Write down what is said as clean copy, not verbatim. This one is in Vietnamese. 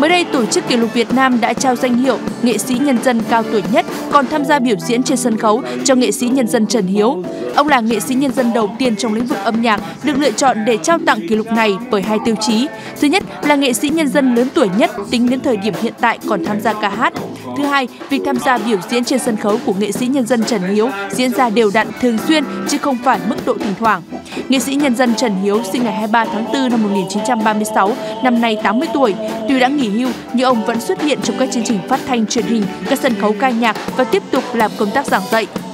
Mới đây, Tổ chức Kỷ lục Việt Nam đã trao danh hiệu nghệ sĩ nhân dân cao tuổi nhất còn tham gia biểu diễn trên sân khấu cho nghệ sĩ nhân dân Trần Hiếu. Ông là nghệ sĩ nhân dân đầu tiên trong lĩnh vực âm nhạc được lựa chọn để trao tặng kỷ lục này bởi hai tiêu chí. Thứ nhất là nghệ sĩ nhân dân lớn tuổi nhất tính đến thời điểm hiện tại còn tham gia ca hát. Thứ hai, việc tham gia biểu diễn trên sân khấu của nghệ sĩ nhân dân Trần Hiếu diễn ra đều đặn thường xuyên chứ không phải mức độ thỉnh thoảng. Nghệ sĩ nhân dân Trần Hiếu sinh ngày 23 tháng 4 năm 1936, năm nay 80 tuổi. Tuy đã nghỉ hưu nhưng ông vẫn xuất hiện trong các chương trình phát thanh truyền hình, các sân khấu ca nhạc và tiếp tục làm công tác giảng dạy.